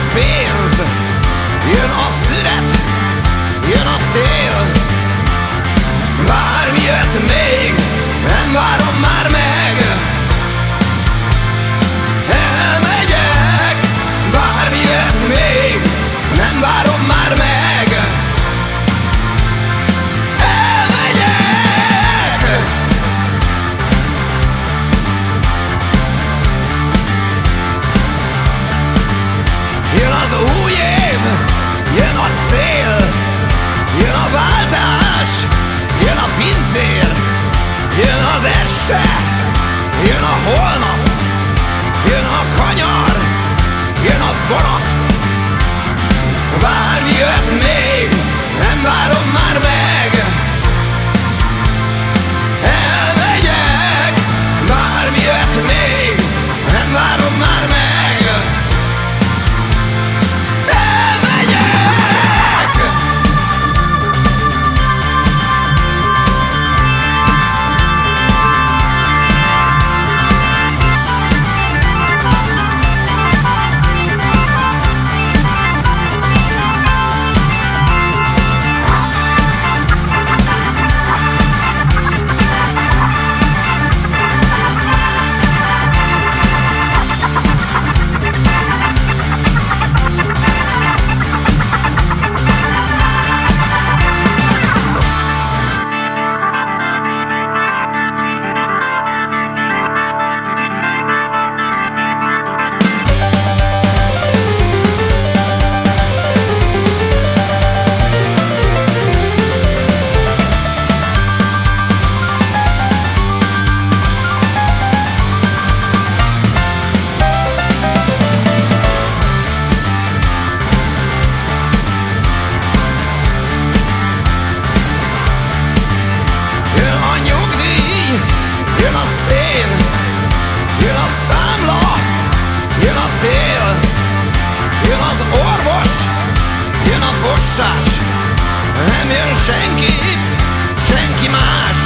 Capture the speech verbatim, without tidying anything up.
pénz, jön a szüret, jön a tél. Bármi jött még, nem várom már meg. Elmegyek, bármi jött még, nem várom már meg. Elmegyek. Jön az új év, jön a cél, jön a váltás, jön a pincér, jön az este, jön a holnap, jön a kanyar, jön a vonat. Bármi jött még, nem várom már meg. Elmegyek, bármi jött még, nem várom már meg. Jön a szén, jön a számla, jön a tél, jön az orvos, jön a postás. Nem jön senki, senki más.